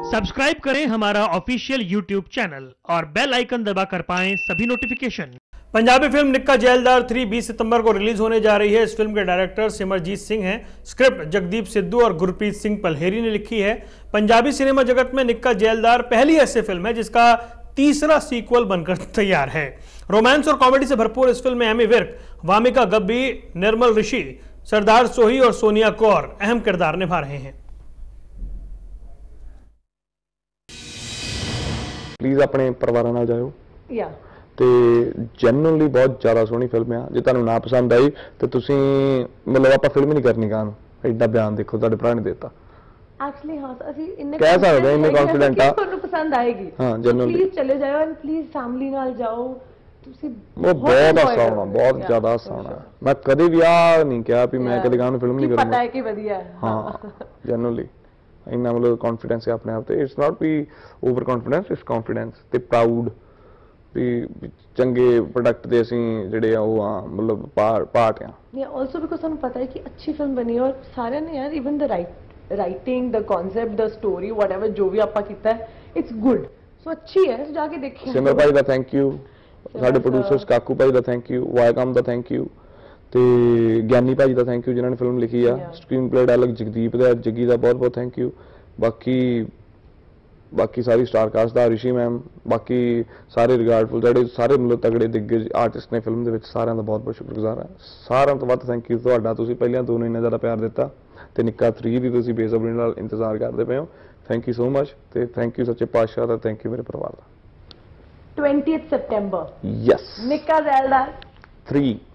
Subscribe करें हमारा official YouTube channel और बेल आइकन दबाकर पाएं सभी नोटिफिकेशन। पंजाबी फिल्म निक्का जैलदार 3 20 सितंबर को रिलीज होने जा रही है। इस फिल्म के डायरेक्टर सिमरजीत सिंह हैं। स्क्रिप्ट जगदीप सिद्धू और गुरप्रीत सिंह पलहेरी ने लिखी है। पंजाबी सिनेमा जगत में निक्का जैलदार पहली ऐसी फिल्म है जिसका तीसरा सीक्वल बनकर तैयार है। रोमांस और कॉमेडी से भरपूर इस फिल्म में एमी विर्क, वामिका गब्बी, निर्मल ऋषि, सरदार सोही और सोनिया कौर अहम किरदार निभा रहे हैं। प्लीज़ अपने परिवार नाल जाओ या ਤੇ ਜੈਨੂਅਲੀ ਬਹੁਤ ਜ਼ਿਆਦਾ ਸੋਹਣੀ ਫਿਲਮ ਆ। ਜੇ ਤੁਹਾਨੂੰ ਨਾ ਪਸੰਦ ਆਈ ਤੇ ਤੁਸੀਂ ਮਤਲਬ ਆਪਾਂ ਫਿਲਮ ਹੀ ਨਹੀਂ ਕਰਨੀ ਕਾਹਨੂੰ। ਐਡਾ ਬਿਆਨ ਦੇਖੋ ਤੁਹਾਡੇ ਭਰਾ ਨੇ ਦਿੱਤਾ। एक्चुअली हाँ ਅਸੀਂ ਇੰਨੇ ਕਹਿ ਸਕਦੇ ਇੰਨੇ ਕੌਨਫੀਡੈਂਟ ਆ ਤੁਹਾਨੂੰ ਪਸੰਦ ਆਏਗੀ। ਹਾਂ ਜੈਨੂਅਲੀ ਪਲੀਜ਼ ਚਲੇ ਜਾਓ ਐਂਡ ਪਲੀਜ਼ ਫੈਮਿਲੀ ਨਾਲ ਜਾਓ। ਤੁਸੀਂ ਬਹੁਤ ਹਾਸਾ ਆਉਣਾ, ਬਹੁਤ ਜ਼ਿਆਦਾ ਹਾਸਾ ਆਉਣਾ। ਮੈਂ ਕਦੇ ਵੀ ਆ ਨਹੀਂ ਕਿਹਾ ਵੀ ਮੈਂ ਕਦੇ ਕਾਹਨੂੰ ਫਿਲਮ ਨਹੀਂ ਕਰੂੰਗਾ। ਪਤਾ ਹੈ ਕਿ ਵਧੀਆ ਹੈ। ਹਾਂ ਜੈਨੂਅਲੀ ਇੰਨਾ ਮਤਲਬ ਕੌਨਫੀਡੈਂਸ ਹੈ ਆਪਣੇ ਆਪ ਤੇ। ਇਟਸ ਨਾਟ ਵੀ ਓਵਰ ਕੌਨਫੀਡੈਂਸ, ਇਟਸ ਕੌਨਫੀਡੈਂਸ ਤੇ ਪ੍ਰਾਊਡ ਵੀ ਚੰਗੇ ਪ੍ਰੋਡਕਟ ਦੇ ਅਸੀਂ ਜਿਹੜੇ ਆ ਉਹ ਆ ਮਤਲਬ ਪਾਰਟ ਆ। या ऑल्सो बिकॉज ਸਾਨੂੰ ਪਤਾ ਹੈ ਕਿ ਅੱਛੀ ਫਿਲਮ ਬਣੀ ਹੈ ਔਰ ਸਾਰਿਆਂ ਨੇ ਯਾਰ even the writing the concept the story whatever ਜੋ ਵੀ ਆਪਾਂ ਕੀਤਾ ਹੈ ਇਟਸ ਗੁੱਡ। ਸੋ ਅੱਛੀ ਹੈ, ਜਾ ਕੇ ਦੇਖਿਓ। ਸਿਮਰ ਭਾਈ ਦਾ ਥੈਂਕ ਯੂ, ਸਾਡੇ ਪ੍ਰੋਡਿਊਸਰਸ ਕਾਕੂ ਭਾਈ ਦਾ ਥੈਂਕ ਯੂ, ਵਾਇਕਮ ਦਾ ਥੈਂਕ ਯੂ ਤੇ ਗਿਆਨੀ ਭਾਜੀ ਦਾ ਥੈਂਕ ਯੂ ਜਿਨ੍ਹਾਂ ਨੇ ਫਿਲਮ ਲਿਖੀ ਆ। ਸਕਰੀਨ ਪਲੇ ਡਾਇਲੌਗ ਜਗਦੀਪ ਦਾ, ਜੱਗੀ ਦਾ ਬਹੁਤ ਬਹੁਤ ਥੈਂਕ ਯੂ। ਬਾਕੀ ਸਾਰੀ ਸਟਾਰ ਕਾਸਟ ਦਾ, ਰਿਸ਼ੀ ਮੈਮ, ਬਾਕੀ ਸਾਰੇ ਰਿਗਾਰਡਫੁਲ ਜਿਹੜੇ ਸਾਰੇ ਮਤਲਬ ਤਗੜੇ ਦਿੱਗਜ ਆਰਟਿਸਟ ਨੇ ਫਿਲਮ ਦੇ ਵਿੱਚ, ਸਾਰਿਆਂ ਦਾ ਬਹੁਤ ਬਹੁਤ ਸ਼ੁਕਰਗੁਜ਼ਾਰ ਹਾਂ। ਸਾਰਿਆਂ ਤੋਂ ਵੱਧ ਥੈਂਕ ਯੂ ਤੁਹਾਡਾ। ਤੁਸੀਂ ਪਹਿਲਾਂ ਤੋਂ ਇੰਨਾ ਜ਼ਿਆਦਾ ਪਿਆਰ ਦਿੱਤਾ ਤੇ ਨਿੱਕਾ 3 ਦੀ ਤੁਸੀਂ ਬੇਸਬਰੀ ਨਾਲ ਇੰਤਜ਼ਾਰ ਕਰਦੇ ਪਏ ਹੋ। ਥੈਂਕ ਯੂ ਸੋ ਮਚ ਤੇ ਥੈਂਕ ਯੂ ਸੱਚੇ ਪਾਤਸ਼ਾਹ ਦਾ, ਥੈਂਕ ਯੂ ਮੇਰੇ ਪਰਿਵਾਰ ਦਾ। 20th September ਯੈਸ ਨਿੱਕਾ ਜੈਲਦਾਰ 3